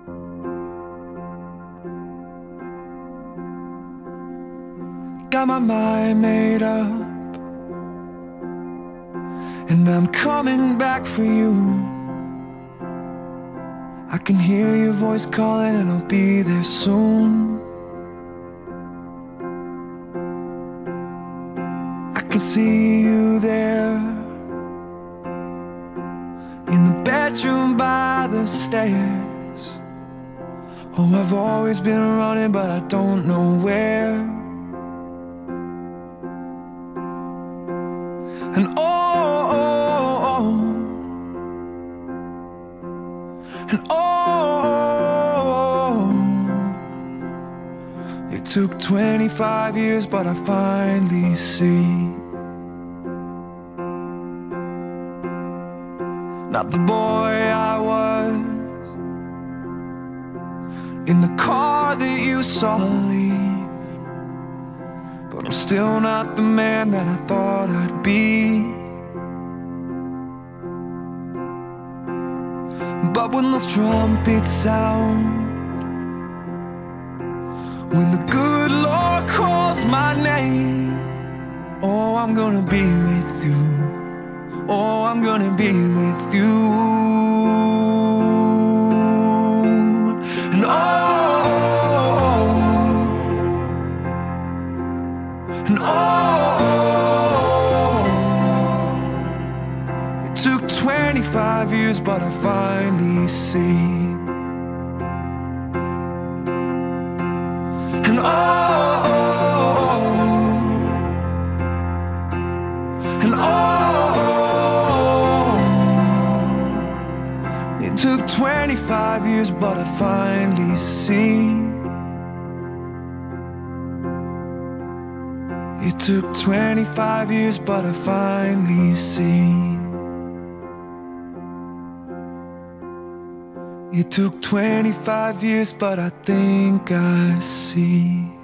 Got my mind made up, and I'm coming back for you. I can hear your voice calling, and I'll be there soon. I can see you there, in the bedroom by the stairs. Oh, I've always been running, but I don't know where. And it took 25 years, but I finally see. Not the boy I was in the car that you saw leave, but I'm still not the man that I thought I'd be. But when those trumpets sound, when the good Lord calls my name, oh, I'm gonna be with you. Oh, I'm gonna be with you. And it took 25 years, but I finally see. And it took 25 years, but I finally see. It took 25 years, but I finally see. It took 25 years, but I think I see.